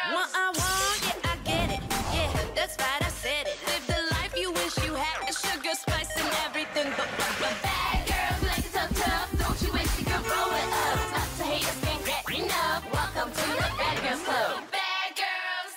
What I want, yeah, I get it. Yeah, that's right, I said it. Live the life you wish you had. Sugar, spice, and everything, but bad girls like it tough, tough. Don't you wish you could roll it up? Not to haters can't get enough. Welcome to the Bad Girls Club. Bad girls.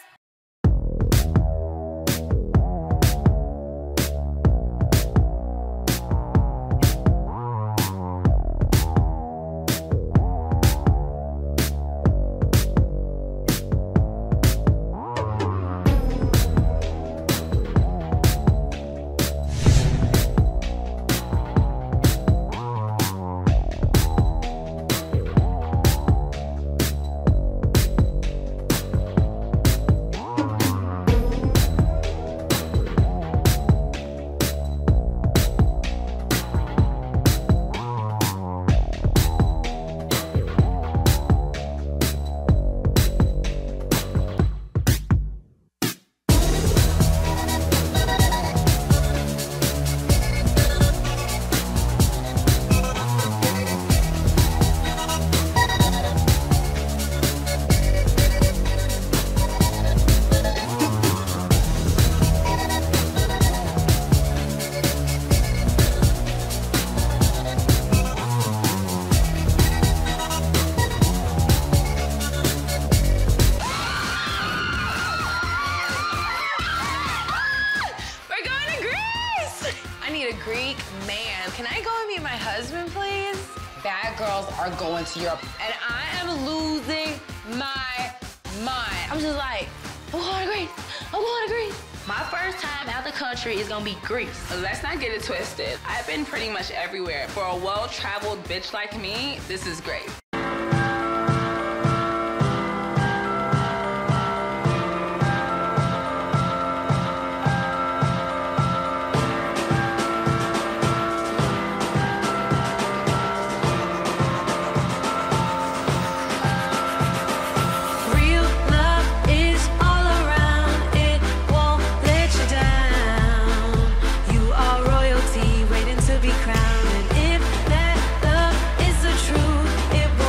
Greek man. Can I go and meet my husband, please? Bad girls are going to Europe, and I am losing my mind. I'm just like, I'm going to Greece. I'm going to Greece. My first time out the country is gonna be Greece. Let's not get it twisted. I've been pretty much everywhere. For a well-traveled bitch like me, this is great. Waiting to be crowned, and if that love is the truth, it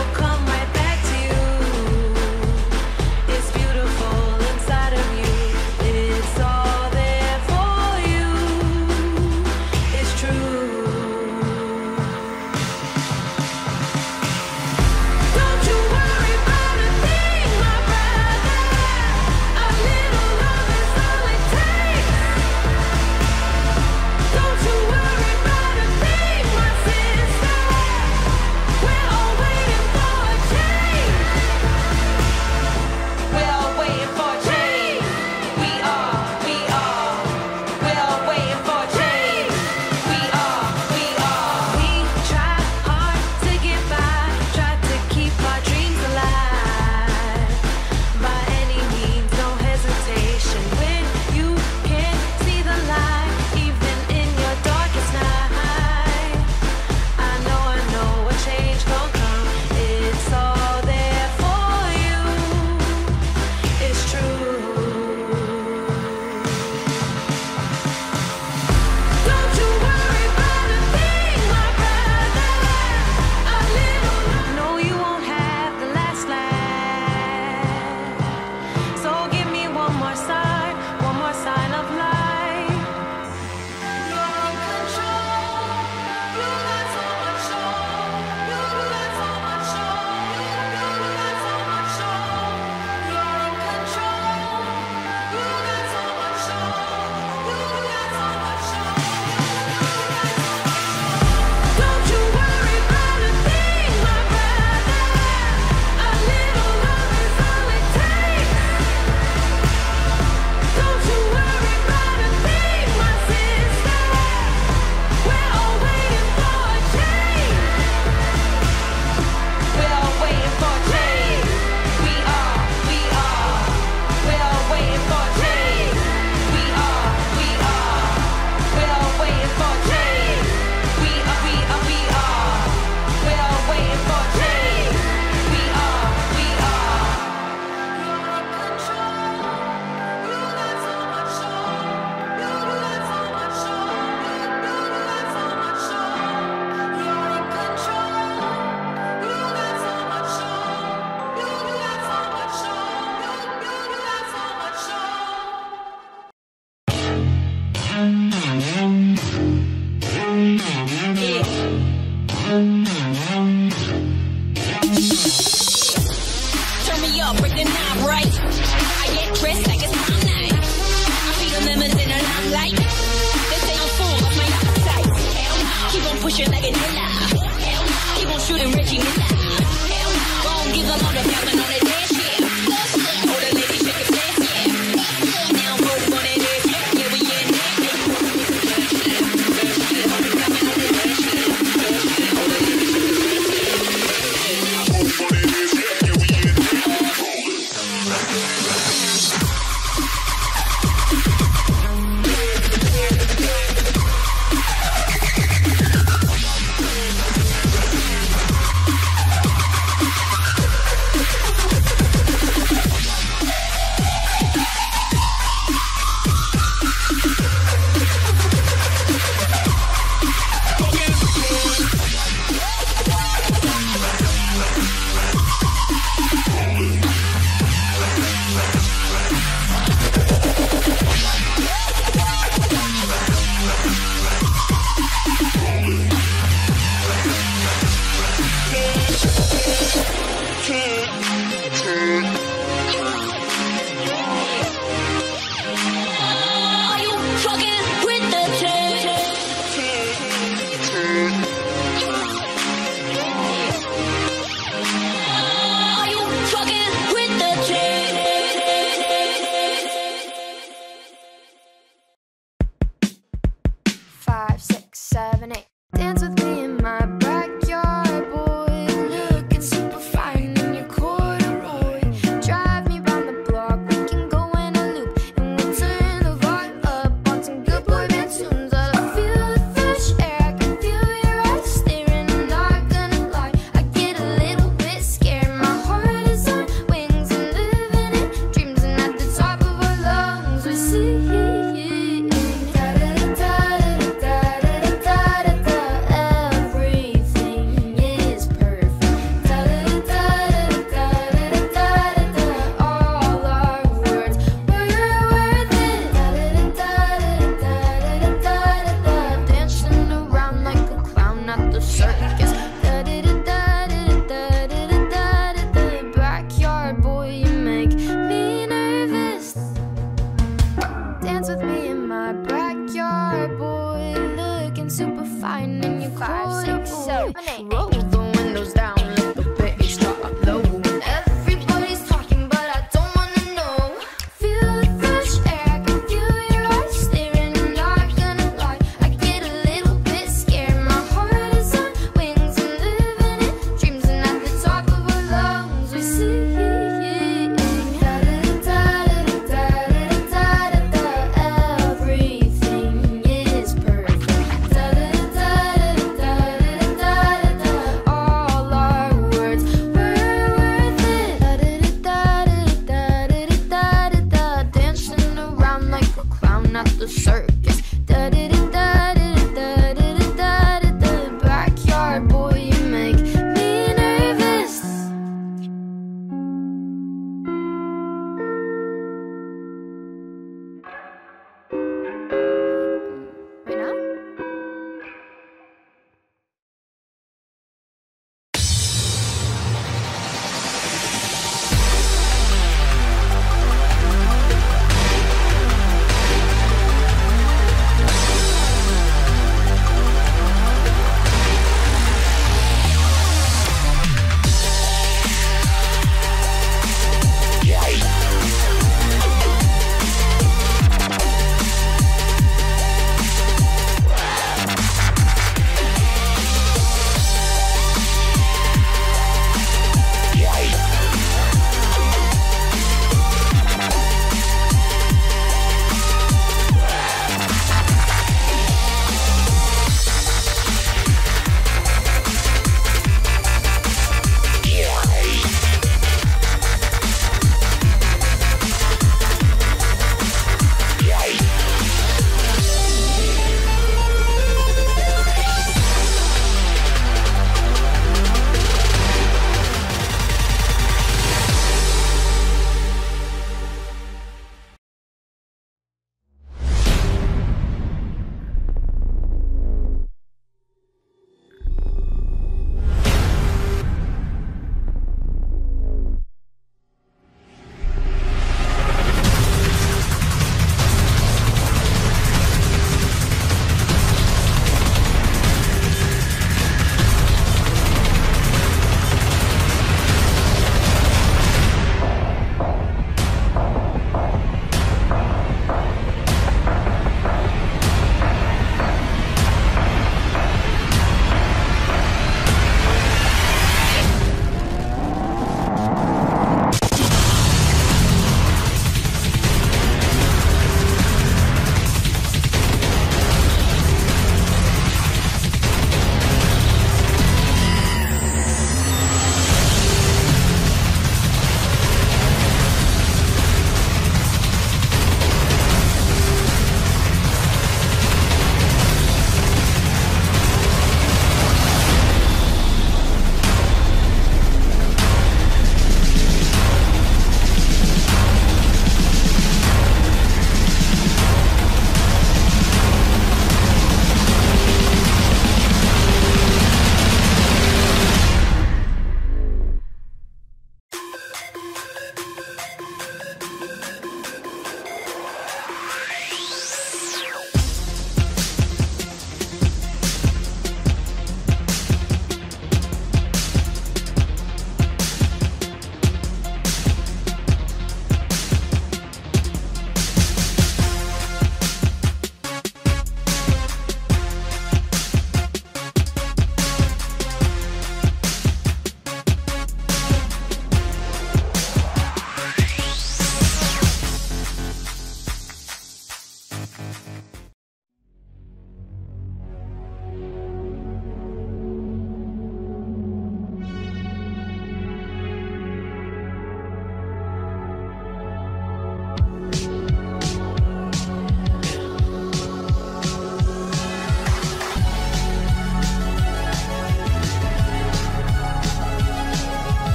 up, break the knob right. I get dressed like it's my night. I feel the limits in the limelight. They say I'm full of my appetite. Hell no. Keep on pushing like a nilla. Hell no. Keep on shooting Richie Miller. Hell no. Go on, give them all the pounding on the dance, yeah. Oh, the lady shake it fast, yeah. Now I'm moving on that ass, yeah, we in there.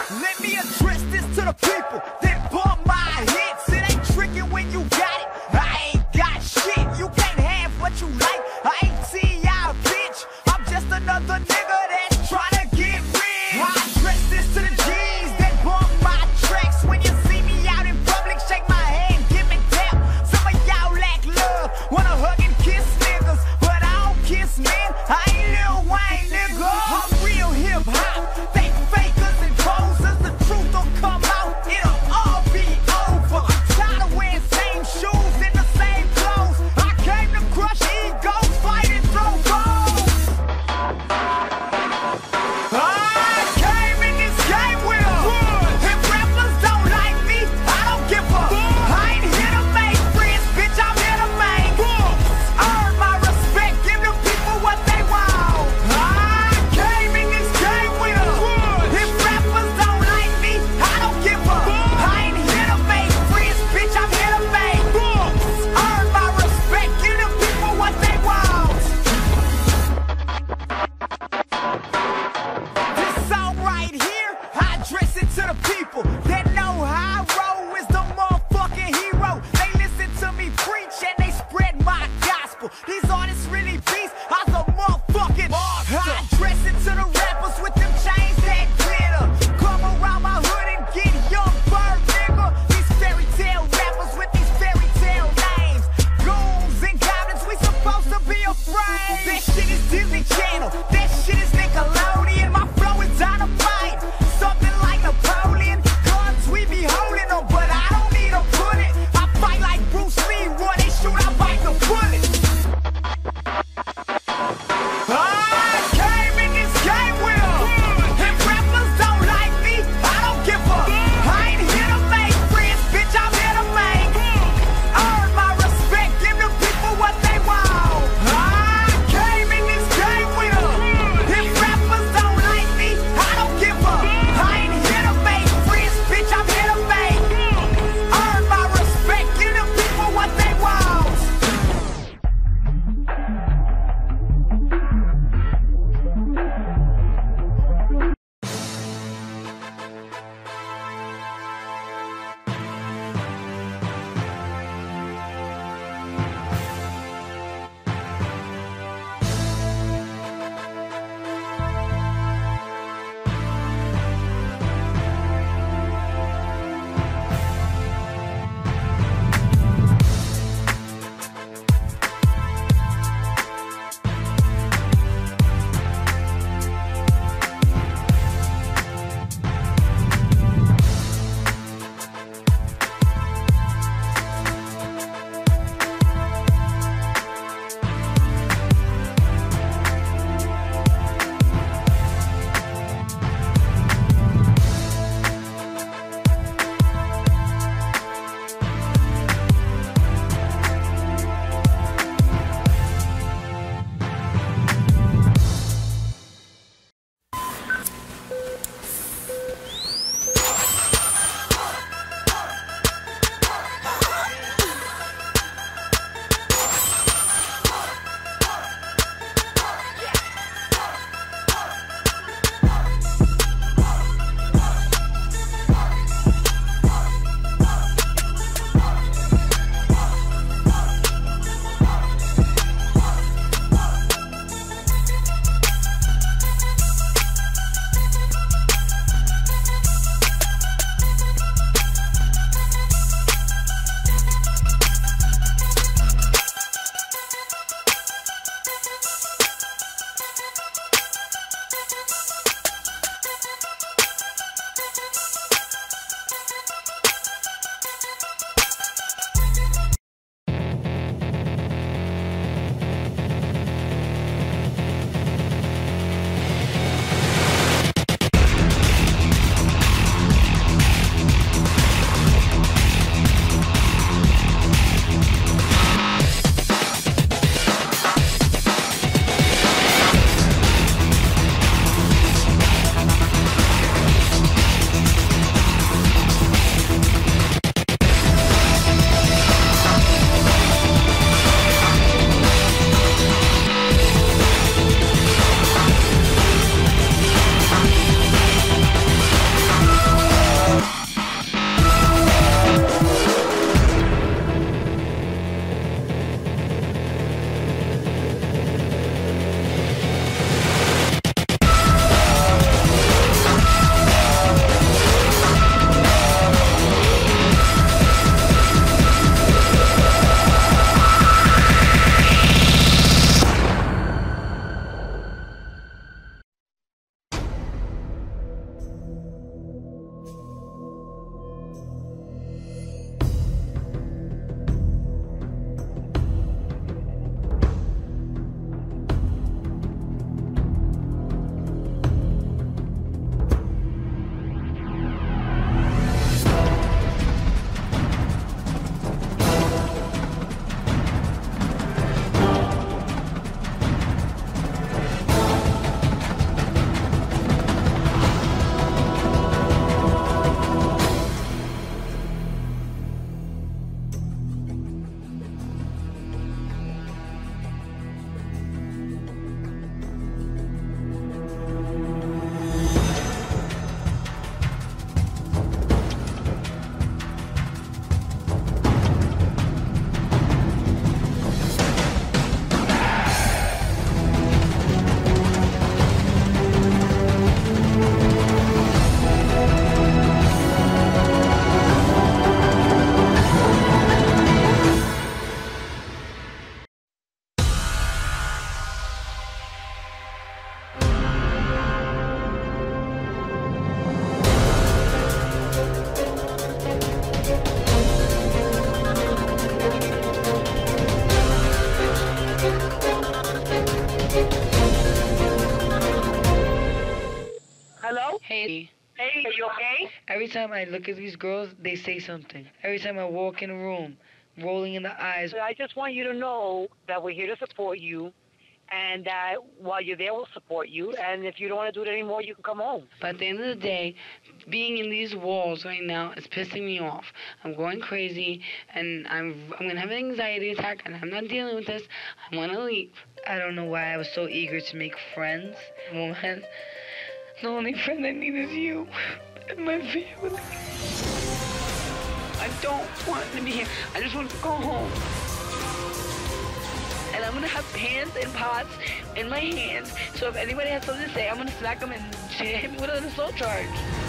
Let me address this to the people that bought my hits. It ain't tricking when you got it. I ain't got shit. You can't have what you like. I ain't T.I., bitch. I'm just another nigga that's trying to get rich. I address this to the G's that bought my tracks. When you see me out in public, shake my hand, give me tap. Some of y'all lack love, wanna hug and kiss niggas, but I don't kiss men. I ain't Lil Wayne, nigga. I'm real hip hop. They fakers and posers. The truth will come out. It'll all be over. I'm tired of wearing same shoes in the same clothes. I came to crush egos, fight and throw goals. Hey. Hey, are you okay? Every time I look at these girls, they say something. Every time I walk in a room, rolling in the eyes. I just want you to know that we're here to support you, and that while you're there, we'll support you. And if you don't want to do it anymore, you can come home. But at the end of the day, being in these walls right now is pissing me off. I'm going crazy, and I'm gonna have an anxiety attack, and I'm not dealing with this. I want to leave. I don't know why I was so eager to make friends. Woman, the only friend I need is you and my family. I don't want to be here. I just want to go home. And I'm gonna have hands and pots in my hands. So if anybody has something to say, I'm gonna smack them and hit me with an assault charge.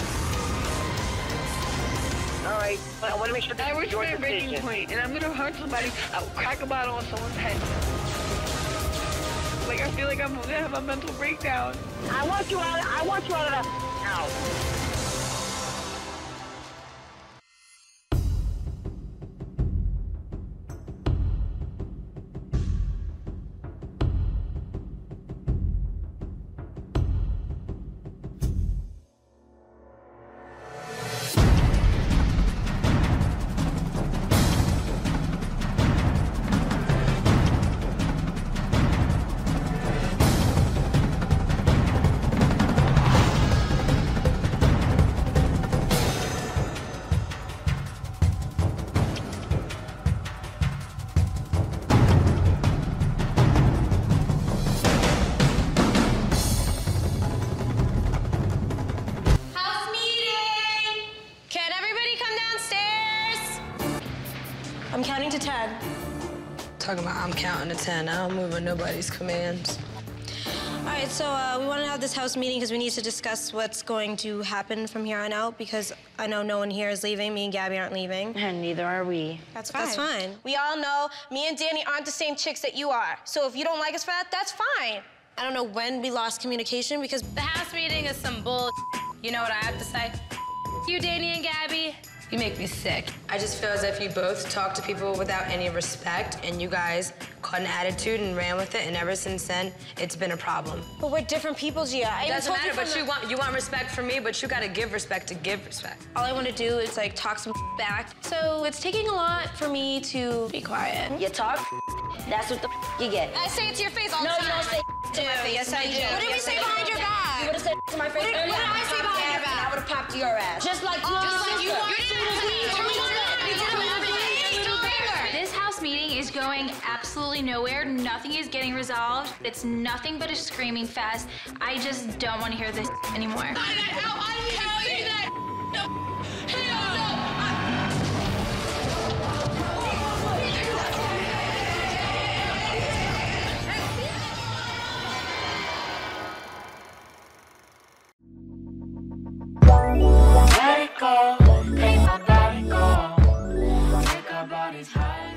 All right, but I want to make sure that I it's your reach my breaking decision. point, and I'm gonna hurt somebody. I will crack a bottle on someone's head. Like I feel like I'm gonna have a mental breakdown. I want you out of the house. I'm counting to 10. Talking about I'm counting to 10. I don't move on nobody's commands. All right, so we want to have this house meeting because we need to discuss what's going to happen from here on out, because I know no one here is leaving. Me and Gabby aren't leaving. And neither are we. That's fine. That's fine. We all know me and Danny aren't the same chicks that you are. So if you don't like us for that, that's fine. I don't know when we lost communication because The house meeting is some bull. You know what I have to say? You, Danny and Gabby, you make me sick. I just feel as if you both talk to people without any respect, and you guys caught an attitude and ran with it, and ever since then, it's been a problem. But we're different people, Gia. I even Doesn't told matter, you but you want respect from me, but you gotta give respect to give respect. all I want to do is like talk some back. So it's taking a lot for me to be quiet. You talk, that's what the you get. I say it to your face all the No, time. you don't say to my face. Yes, I do. What did we say behind your back? You would have said to my face What did- earlier. what did I say behind your back? And I would have popped your ass. Just like you. This house meeting is going absolutely nowhere. Nothing is getting resolved. It's nothing but a screaming fest. I just don't want to hear this anymore. Let it go, make my body go. Take our bodies higher.